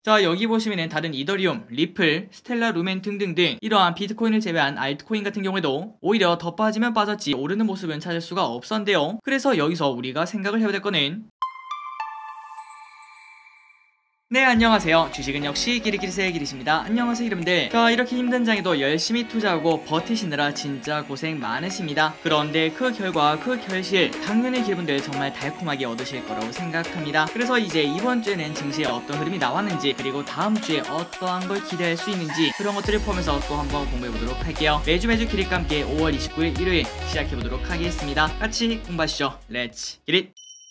자, 여기 보시면은 다른 이더리움, 리플, 스텔라 루멘 등등등 이러한 비트코인을 제외한 알트코인 같은 경우에도 오히려 더 빠지면 빠졌지 오르는 모습은 찾을 수가 없었는데요. 그래서 여기서 우리가 생각을 해야 될 거는 네, 안녕하세요. 주식은 역시 기리기리스의 기리십니다. 안녕하세요 여러분들. 자, 이렇게 힘든 장에도 열심히 투자하고 버티시느라 진짜 고생 많으십니다. 그런데 그 결과 그 결실 당연히 기분들 정말 달콤하게 얻으실 거라고 생각합니다. 그래서 이제 이번 주에는 증시에 어떤 흐름이 나왔는지, 그리고 다음 주에 어떠한 걸 기대할 수 있는지, 그런 것들을 포함해서 또 한번 공부해보도록 할게요. 매주 기릿과 함께 5월 29일 일요일 시작해보도록 하겠습니다. 같이 공부하시죠. 렛츠 기릿.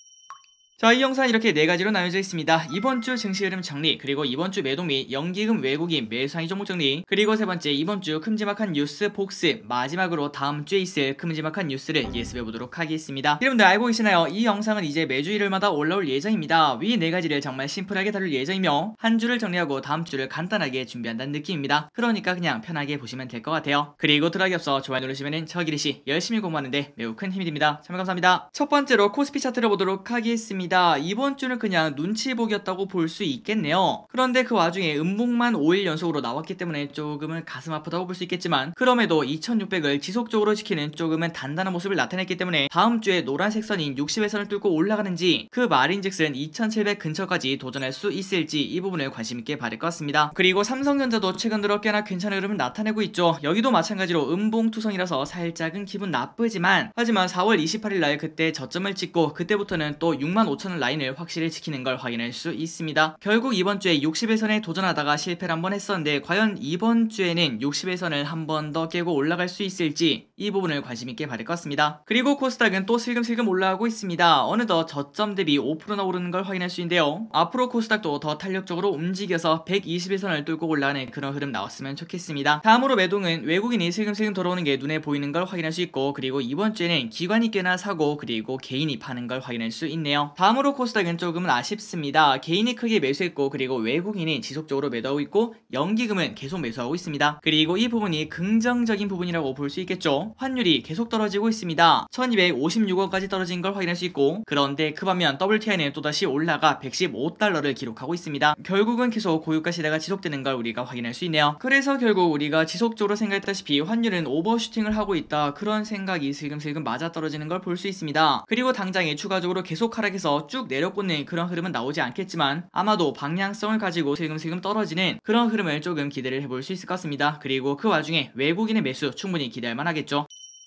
자, 이 영상은 이렇게 4가지로 나눠져 있습니다. 이번 주 증시 흐름 정리, 그리고 이번 주 매도 및 연기금 외국인 매수상위 종목 정리, 그리고 세 번째 이번 주 큼지막한 뉴스 복습, 마지막으로 다음 주에 있을 큼지막한 뉴스를 예습해 보도록 하겠습니다. 여러분들 알고 계시나요? 이 영상은 이제 매주 일요일마다 올라올 예정입니다. 위 4가지를 정말 심플하게 다룰 예정이며 한 주를 정리하고 다음 주를 간단하게 준비한다는 느낌입니다. 그러니까 그냥 편하게 보시면 될 것 같아요. 그리고 들어가기 앞서 좋아요 누르시면 저 기리씨 열심히 공부하는데 매우 큰 힘이 됩니다. 참여 감사합니다. 첫 번째로 코스피 차트를 보도록 하겠습니다. 이번 주는 그냥 눈치보기였다고 볼 수 있겠네요. 그런데 그 와중에 음봉만 5일 연속으로 나왔기 때문에 조금은 가슴 아프다고 볼 수 있겠지만, 그럼에도 2600을 지속적으로 지키는 조금은 단단한 모습을 나타냈기 때문에 다음 주에 노란색 선인 60의 선을 뚫고 올라가는지, 그 말인즉슨 2700 근처까지 도전할 수 있을지 이 부분을 관심있게 봐야 될 것 같습니다. 그리고 삼성전자도 최근 들어 꽤나 괜찮은 흐름을 나타내고 있죠. 여기도 마찬가지로 음봉투성이라서 살짝은 기분 나쁘지만, 하지만 4월 28일날 그때 저점을 찍고 그때부터는 또 65,000원 라인을 확실히 지키는 걸 확인할 수 있습니다. 결국 이번 주에 60일선에 도전하다가 실패를 한번 했었는데, 과연 이번 주에는 60일선을 한 번 더 깨고 올라갈 수 있을지 이 부분을 관심있게 봐야 될 것 같습니다. 그리고 코스닥은 또 슬금슬금 올라가고 있습니다. 어느덧 저점 대비 5%나 오르는 걸 확인할 수 있는데요. 앞으로 코스닥도 더 탄력적으로 움직여서 120일선을 뚫고 올라가는 그런 흐름 나왔으면 좋겠습니다. 다음으로 매동은 외국인이 슬금슬금 돌아오는 게 눈에 보이는 걸 확인할 수 있고, 그리고 이번 주에는 기관이 꽤나 사고 그리고 개인이 파는 걸 확인할 수 있네요. 다음으로 코스닥은 조금은 아쉽습니다. 개인이 크게 매수했고, 그리고 외국인이 지속적으로 매도하고 있고, 연기금은 계속 매수하고 있습니다. 그리고 이 부분이 긍정적인 부분이라고 볼 수 있겠죠. 환율이 계속 떨어지고 있습니다. 1256원까지 떨어진 걸 확인할 수 있고, 그런데 그 반면 WTI는 또다시 올라가 115달러를 기록하고 있습니다. 결국은 계속 고유가 시대가 지속되는 걸 우리가 확인할 수 있네요. 그래서 결국 우리가 지속적으로 생각했다시피 환율은 오버슈팅을 하고 있다, 그런 생각이 슬금슬금 맞아떨어지는 걸 볼 수 있습니다. 그리고 당장에 추가적으로 계속 하락해서 쭉 내려꽂는 그런 흐름은 나오지 않겠지만, 아마도 방향성을 가지고 슬금슬금 떨어지는 그런 흐름을 조금 기대를 해볼 수 있을 것 같습니다. 그리고 그 와중에 외국인의 매수 충분히 기대할 만하겠죠.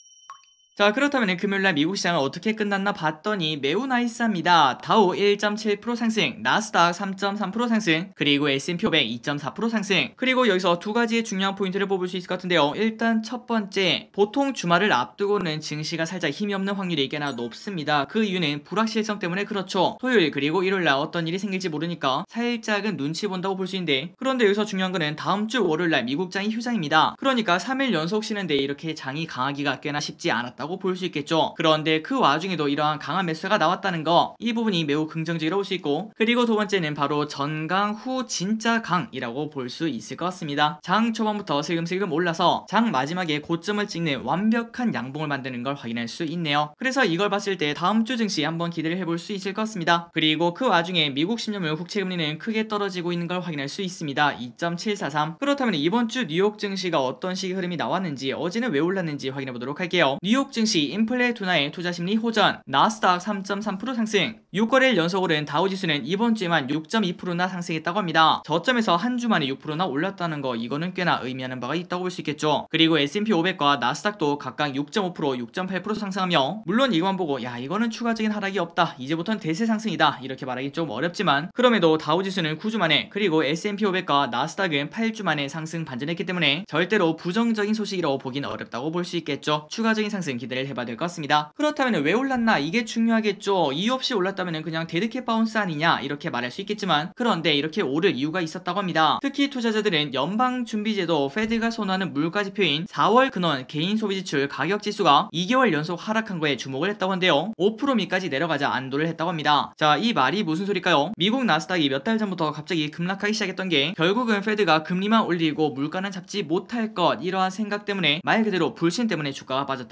자, 그렇다면 금요일날 미국 시장은 어떻게 끝났나 봤더니 매우 나이스합니다. 다우 1.7% 상승, 나스닥 3.3% 상승, 그리고 S&P 500 2.4% 상승. 그리고 여기서 두 가지의 중요한 포인트를 뽑을 수 있을 것 같은데요. 일단 첫 번째, 보통 주말을 앞두고는 증시가 살짝 힘이 없는 확률이 꽤나 높습니다. 그 이유는 불확실성 때문에 그렇죠. 토요일 그리고 일요일날 어떤 일이 생길지 모르니까 살짝은 눈치 본다고 볼 수 있는데, 그런데 여기서 중요한 거는 다음 주 월요일날 미국장이 휴장입니다. 그러니까 3일 연속 쉬는데 이렇게 장이 강하기가 꽤나 쉽지 않았다 볼 수 있겠죠. 그런데 그 와중에도 이러한 강한 매수가 나왔다는 거, 이 부분이 매우 긍정적이라고 볼 수 있고, 그리고 두 번째는 바로 전강 후 진짜 강이라고 볼 수 있을 것 같습니다. 장 초반부터 슬금슬금 올라서 장 마지막에 고점을 찍는 완벽한 양봉을 만드는 걸 확인할 수 있네요. 그래서 이걸 봤을 때 다음 주 증시 한번 기대를 해볼 수 있을 것 같습니다. 그리고 그 와중에 미국 10년물 국채금리는 크게 떨어지고 있는 걸 확인할 수 있습니다. 2.743. 그렇다면 이번 주 뉴욕 증시가 어떤 식의 흐름이 나왔는지, 어제는 왜 올랐는지 확인해 보도록 할게요. 뉴욕 증시 인플레 둔화의 투자심리 호전, 나스닥 3.3% 상승, 6거래일 연속 오른 다우지수는 이번 주에만 6.2%나 상승했다고 합니다. 저점에서 한 주 만에 6%나 올랐다는 거, 이거는 꽤나 의미하는 바가 있다고 볼 수 있겠죠. 그리고 S&P 500과 나스닥도 각각 6.5%, 6.8% 상승하며, 물론 이것만 보고 야 이거는 추가적인 하락이 없다, 이제부터는 대세 상승이다 이렇게 말하기 좀 어렵지만, 그럼에도 다우지수는 9주 만에, 그리고 S&P 500과 나스닥은 8주 만에 상승 반전했기 때문에 절대로 부정적인 소식이라고 보긴 어렵다고 볼 수 있겠죠. 추가적인 상승 기대를 해봐야 될 것 같습니다. 그렇다면 왜 올랐나, 이게 중요하겠죠. 이유 없이 올랐다면 그냥 데드캣 바운스 아니냐 이렇게 말할 수 있겠지만, 그런데 이렇게 오를 이유가 있었다고 합니다. 특히 투자자들은 연방준비제도 페드가 선호하는 물가지표인 4월 근원 개인소비지출 가격지수가 2개월 연속 하락한 거에 주목을 했다고 한데요. 5% 미까지 내려가자 안도를 했다고 합니다. 자, 이 말이 무슨 소리일까요? 미국 나스닥이 몇 달 전부터 갑자기 급락하기 시작했던 게, 결국은 페드가 금리만 올리고 물가는 잡지 못할 것, 이러한 생각 때문에 말 그대로 불신 때문에 주가가 빠졌다고 볼 수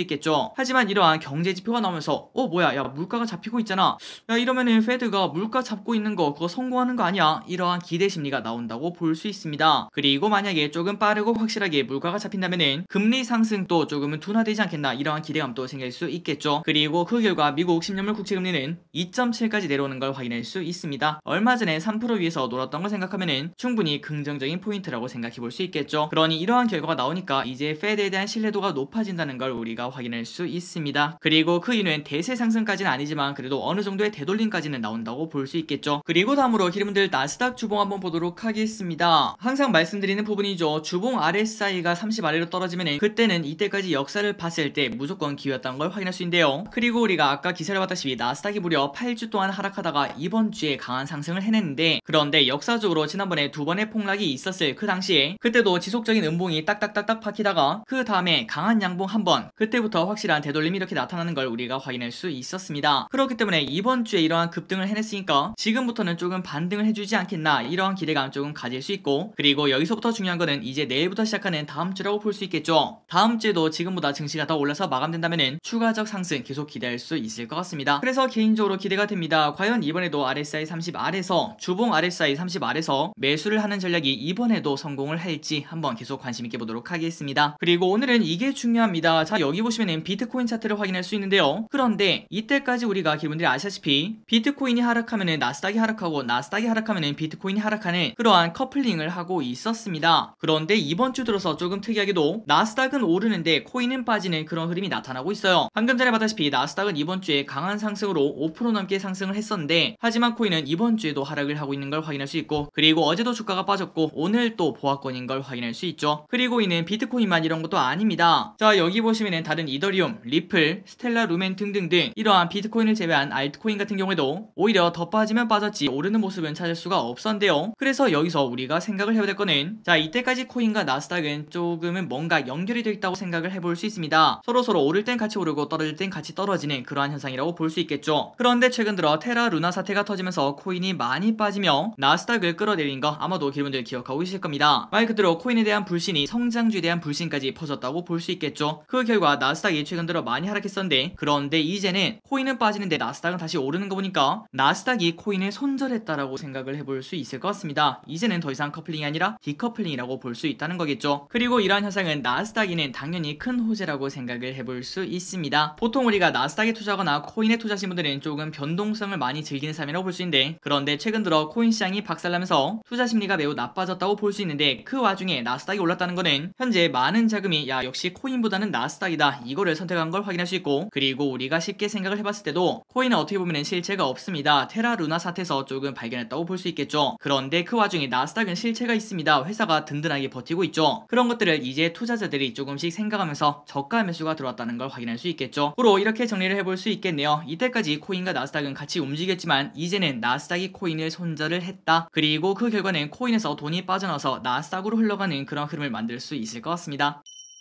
있겠죠. 하지만 이러한 경제 지표가 나오면서 뭐야, 야 물가가 잡히고 있잖아. 야 이러면은 페드가 물가 잡고 있는 거 그거 성공하는 거 아니야? 이러한 기대 심리가 나온다고 볼 수 있습니다. 그리고 만약에 조금 빠르고 확실하게 물가가 잡힌다면은 금리 상승도 조금은 둔화되지 않겠나, 이러한 기대감도 생길 수 있겠죠. 그리고 그 결과 미국 10년물 국채 금리는 2.7까지 내려오는 걸 확인할 수 있습니다. 얼마 전에 3% 위에서 놀았던 걸 생각하면은 충분히 긍정적인 포인트라고 생각해 볼 수 있겠죠. 그러니 이러한 결과가 나오니까 이제 페드에 대한 신뢰도가 높아진다는 걸 우리가 확인할 수 있습니다. 그리고 그 이유는 대세 상승까지는 아니지만 그래도 어느 정도의 되돌림까지는 나온다고 볼 수 있겠죠. 그리고 다음으로 기름분들 나스닥 주봉 한번 보도록 하겠습니다. 항상 말씀드리는 부분이죠. 주봉 RSI가 30 아래로 떨어지면은 그때는 이때까지 역사를 봤을 때 무조건 기회였다는 걸 확인할 수 있는데요. 그리고 우리가 아까 기사를 봤다시피 나스닥이 무려 8주 동안 하락하다가 이번 주에 강한 상승을 해냈는데, 그런데 역사적으로 지난번에 두 번의 폭락이 있었을 그 당시에 그때도 지속적인 음봉이 딱딱딱딱 박히다가 그 다음에 강한 양봉 한번, 그때부터 확실한 되돌림이 이렇게 나타나는 걸 우리가 확인할 수 있었습니다. 그렇기 때문에 이번 주에 이러한 급등을 해냈으니까 지금부터는 조금 반등을 해주지 않겠나, 이러한 기대감 조금 가질 수 있고, 그리고 여기서부터 중요한 거는 이제 내일부터 시작하는 다음 주라고 볼 수 있겠죠. 다음 주에도 지금보다 증시가 더 올라서 마감된다면은 추가적 상승 계속 기대할 수 있을 것 같습니다. 그래서 개인적으로 기대가 됩니다. 과연 이번에도 RSI 30 아래서, 주봉 RSI 30 아래서 매수를 하는 전략이 이번에도 성공을 할지 한번 계속 관심 있게 보도록 하겠습니다. 그리고 오늘은 이게 중요합니다. 자, 여기 보시면은 비트코인 차트를 확인할 수 있는데요. 그런데 이때까지 우리가 기분들이 아시다시피 비트코인이 하락하면은 나스닥이 하락하고, 나스닥이 하락하면은 비트코인이 하락하는 그러한 커플링을 하고 있었습니다. 그런데 이번 주 들어서 조금 특이하게도 나스닥은 오르는데 코인은 빠지는 그런 흐름이 나타나고 있어요. 방금 전에 봤다시피 나스닥은 이번 주에 강한 상승으로 5% 넘게 상승을 했었는데, 하지만 코인은 이번 주에도 하락을 하고 있는 걸 확인할 수 있고, 그리고 어제도 주가가 빠졌고 오늘 또 보합권인 걸 확인할 수 있죠. 그리고 이는 비트코인만 이런 것도 아닙니다. 자, 여기 보시면은 다른 이더리움, 리플, 스텔라, 루멘 등등등 이러한 비트코인을 제외한 알트코인 같은 경우에도 오히려 더 빠지면 빠졌지 오르는 모습은 찾을 수가 없었는데요. 그래서 여기서 우리가 생각을 해야 될 거는, 자, 이때까지 코인과 나스닥은 조금은 뭔가 연결이 되어 있다고 생각을 해볼 수 있습니다. 서로 오를 땐 같이 오르고 떨어질 땐 같이 떨어지는 그러한 현상이라고 볼 수 있겠죠. 그런데 최근 들어 테라 루나 사태가 터지면서 코인이 많이 빠지며 나스닥을 끌어내린 거 아마도 여러분들 기억하고 계실 겁니다. 말 그대로 코인에 대한 불신이 성장주에 대한 불신까지 퍼졌다고 볼 수 있겠죠. 그 결과 나스닥이 최근 들어 많이 하락했었는데, 그런데 이제는 코인은 빠지는데 나스닥은 다시 오르는 거 보니까 나스닥이 코인을 손절했다라고 생각을 해볼 수 있을 것 같습니다. 이제는 더 이상 커플링이 아니라 디커플링이라고 볼 수 있다는 거겠죠. 그리고 이러한 현상은 나스닥에는 당연히 큰 호재라고 생각을 해볼 수 있습니다. 보통 우리가 나스닥에 투자하거나 코인에 투자하신 분들은 조금 변동성을 많이 즐기는 삶이라고 볼 수 있는데, 그런데 최근 들어 코인 시장이 박살나면서 투자 심리가 매우 나빠졌다고 볼 수 있는데, 그 와중에 나스닥이 올랐다는 거는 현재 많은 자금이 야 역시 코인보다는 나스닥이다 이거를 선택한 걸 확인할 수 있고, 그리고 우리가 쉽게 생각을 해봤을 때도 코인은 어떻게 보면 실체가 없습니다. 테라 루나 사태에서 조금 발견했다고 볼 수 있겠죠. 그런데 그 와중에 나스닥은 실체가 있습니다. 회사가 든든하게 버티고 있죠. 그런 것들을 이제 투자자들이 조금씩 생각하면서 저가 매수가 들어왔다는 걸 확인할 수 있겠죠. 그로 이렇게 정리를 해볼 수 있겠네요. 이때까지 코인과 나스닥은 같이 움직였지만 이제는 나스닥이 코인을 손절을 했다. 그리고 그 결과는 코인에서 돈이 빠져나와서 나스닥으로 흘러가는 그런 흐름을 만들 수 있을 것 같습니다.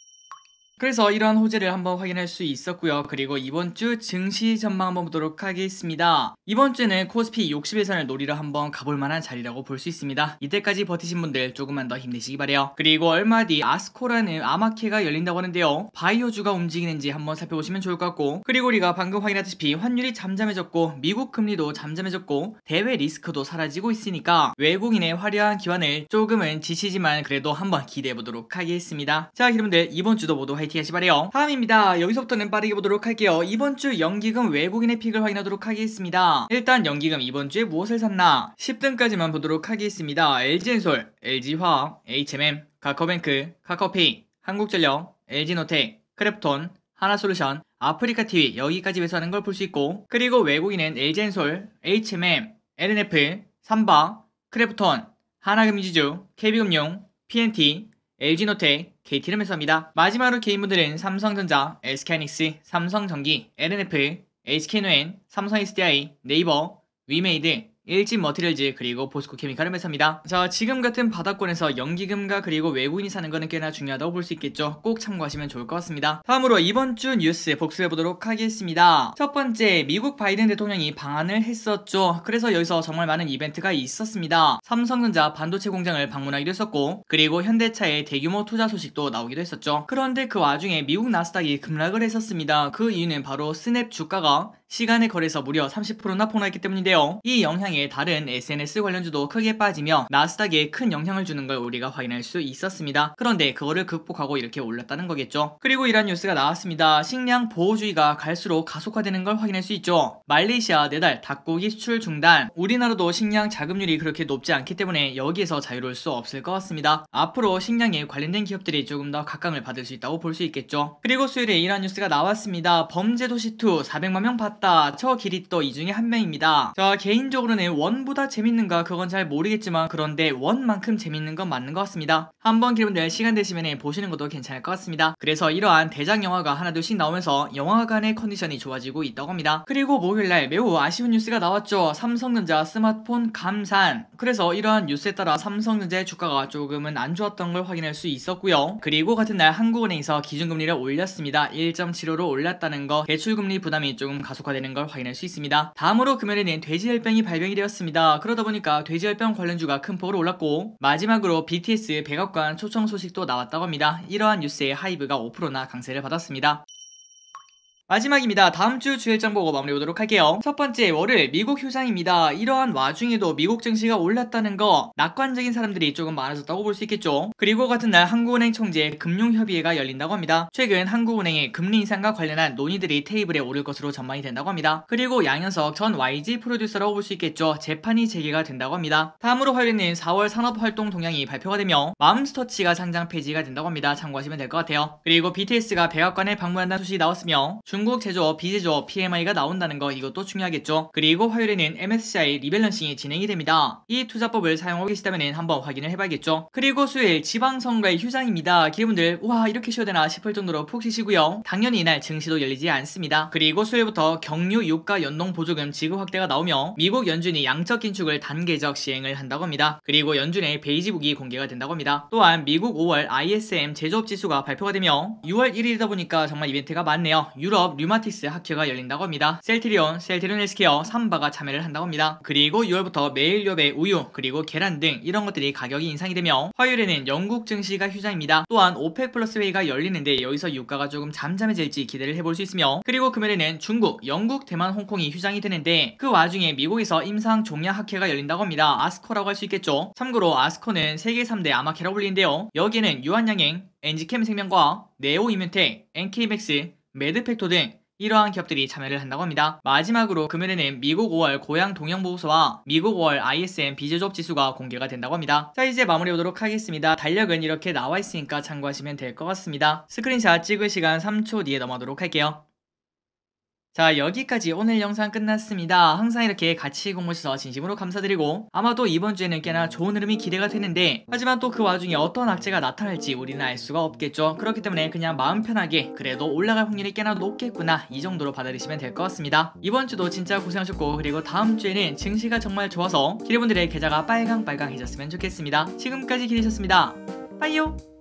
그래서 이러한 호재를 한번 확인할 수 있었고요. 그리고 이번 주 증시 전망 한번 보도록 하겠습니다. 이번 주는 코스피 60일선을 노리러 한번 가볼 만한 자리라고 볼 수 있습니다. 이때까지 버티신 분들 조금만 더 힘내시기 바래요. 그리고 얼마 뒤 아스코라는 아마케가 열린다고 하는데요. 바이오주가 움직이는지 한번 살펴보시면 좋을 것 같고, 그리고 우리가 방금 확인하다시피 환율이 잠잠해졌고 미국 금리도 잠잠해졌고 대외 리스크도 사라지고 있으니까 외국인의 화려한 기환을 조금은 지치지만 그래도 한번 기대해보도록 하겠습니다. 자, 여러분들 이번 주도 모두 화이팅 하시 바래요. 다음입니다. 여기서부터는 빠르게 보도록 할게요. 이번 주 연기금 외국인의 픽을 확인하도록 하겠습니다. 일단 연기금 이번 주에 무엇을 샀나 10등까지만 보도록 하겠습니다. LG엔솔, LG화학, HMM, 카카오뱅크, 카카오페이, 한국전력, LG노텍, 크랩톤, 하나솔루션, 아프리카TV 여기까지 매수하는 걸 볼 수 있고, 그리고 외국인은 LG엔솔, HMM, LNF, 삼바, 크래프톤, 하나금융지주, KB금융, PNT, LG노텍, KT를 매수합니다. 마지막으로 개인분들은 삼성전자, SK하이닉스, 삼성전기, LNF, HK노엔, 삼성SDI, 네이버, 위메이드, 일진 머티리얼즈 그리고 보스코 케미칼을 매수합니다. 자, 지금 같은 바닥권에서 연기금과 그리고 외국인이 사는 거는 꽤나 중요하다고 볼 수 있겠죠. 꼭 참고하시면 좋을 것 같습니다. 다음으로 이번 주 뉴스 복수해보도록 하겠습니다. 첫 번째, 미국 바이든 대통령이 방한을 했었죠. 그래서 여기서 정말 많은 이벤트가 있었습니다. 삼성전자 반도체 공장을 방문하기도 했었고, 그리고 현대차의 대규모 투자 소식도 나오기도 했었죠. 그런데 그 와중에 미국 나스닥이 급락을 했었습니다. 그 이유는 바로 스냅 주가가 시간의 거래에서 무려 30%나 폭락했기 때문인데요. 이 영향에 다른 SNS 관련주도 크게 빠지며 나스닥에 큰 영향을 주는 걸 우리가 확인할 수 있었습니다. 그런데 그거를 극복하고 이렇게 올랐다는 거겠죠. 그리고 이런 뉴스가 나왔습니다. 식량 보호주의가 갈수록 가속화되는 걸 확인할 수 있죠. 말레이시아 4달 닭고기 수출 중단. 우리나라도 식량 자급률이 그렇게 높지 않기 때문에 여기에서 자유로울 수 없을 것 같습니다. 앞으로 식량에 관련된 기업들이 조금 더 각광을 받을 수 있다고 볼 수 있겠죠. 그리고 수요일에 이런 뉴스가 나왔습니다. 범죄도시2 400만 명 봤다. 저 길이 또 이 중에 한 명입니다. 자, 개인적으로는 원보다 재밌는가 그건 잘 모르겠지만 그런데 원만큼 재밌는 건 맞는 것 같습니다. 한번 여러분들 시간 되시면 보시는 것도 괜찮을 것 같습니다. 그래서 이러한 대작 영화가 하나둘씩 나오면서 영화관의 컨디션이 좋아지고 있다고 합니다. 그리고 목요일날 매우 아쉬운 뉴스가 나왔죠. 삼성전자 스마트폰 감산. 그래서 이러한 뉴스에 따라 삼성전자의 주가가 조금은 안 좋았던 걸 확인할 수 있었고요. 그리고 같은 날 한국은행에서 기준금리를 올렸습니다. 1.75로 올렸다는 거, 대출금리 부담이 조금 가속화되는 걸 확인할 수 있습니다. 다음으로 금요일에는 돼지열병이 발병이 되었습니다. 그러다 보니까 돼지열병 관련주가 큰 폭으로 올랐고, 마지막으로 BTS 백악관 초청 소식도 나왔다고 합니다. 이러한 뉴스에 하이브가 5%나 강세를 받았습니다. 마지막입니다. 다음주 주일장 보고 마무리해보도록 할게요. 첫 번째, 월요일 미국 휴장입니다. 이러한 와중에도 미국 증시가 올랐다는 거, 낙관적인 사람들이 조금 많아졌다고 볼 수 있겠죠. 그리고 같은 날 한국은행 총재 금융협의회가 열린다고 합니다. 최근 한국은행의 금리 인상과 관련한 논의들이 테이블에 오를 것으로 전망이 된다고 합니다. 그리고 양현석 전 YG 프로듀서라고 볼 수 있겠죠. 재판이 재개가 된다고 합니다. 다음으로 화요일에는 4월 산업활동 동향이 발표가 되며 맘스터치가 상장 폐지가 된다고 합니다. 참고하시면 될 것 같아요. 그리고 BTS가 백악관에 방문한다는 소식이 나왔으며, 중국 제조업, 비제조업 PMI가 나온다는 거, 이것도 중요하겠죠. 그리고 화요일에는 MSCI 리밸런싱이 진행이 됩니다. 이 투자법을 사용하고 계시다면 한번 확인을 해봐야겠죠. 그리고 수요일 지방선거의 휴장입니다. 기분들 와, 이렇게 쉬어야 되나 싶을 정도로 푹 쉬시고요. 당연히 이날 증시도 열리지 않습니다. 그리고 수요일부터 경유 유가 연동 보조금 지급 확대가 나오며 미국 연준이 양적 긴축을 단계적 시행을 한다고 합니다. 그리고 연준의 베이지북이 공개가 된다고 합니다. 또한 미국 5월 ISM 제조업 지수가 발표가 되며 6월 1일이다 보니까 정말 이벤트가 많네요. 유럽 류마티스 학회가 열린다고 합니다. 셀트리온 헬스케어, 삼바가 참여를 한다고 합니다. 그리고 6월부터 매일엽의 우유, 그리고 계란 등 이런 것들이 가격이 인상이 되며, 화요일에는 영국 증시가 휴장입니다. 또한 오펙 플러스 회의가 열리는데 여기서 유가가 조금 잠잠해질지 기대를 해볼 수 있으며, 그리고 금요일에는 중국, 영국, 대만, 홍콩이 휴장이 되는데 그 와중에 미국에서 임상 종야 학회가 열린다고 합니다. 아스코라고 할 수 있겠죠. 참고로 아스코는 세계 3대 아마케라고 불리는데요. 여기에는 유한양행, 엔지캠 생명과학, 네오이뮤텍, NK맥스, 매드팩토 등 이러한 기업들이 참여를 한다고 합니다. 마지막으로 금요일에는 미국 5월 고양 동향보고서와 미국 5월 ISM 비제조업 지수가 공개가 된다고 합니다. 자, 이제 마무리해보도록 하겠습니다. 달력은 이렇게 나와 있으니까 참고하시면 될 것 같습니다. 스크린샷 찍을 시간 3초 뒤에 넘어가도록 할게요. 자, 여기까지 오늘 영상 끝났습니다. 항상 이렇게 같이 공부해주셔서 진심으로 감사드리고, 아마도 이번 주에는 꽤나 좋은 흐름이 기대가 되는데, 하지만 또 그 와중에 어떤 악재가 나타날지 우리는 알 수가 없겠죠. 그렇기 때문에 그냥 마음 편하게 그래도 올라갈 확률이 꽤나 높겠구나, 이 정도로 받아들이시면 될 것 같습니다. 이번 주도 진짜 고생하셨고, 그리고 다음 주에는 증시가 정말 좋아서 여러분들의 계좌가 빨강빨강해졌으면 좋겠습니다. 지금까지 기대셨습니다. 빠이요.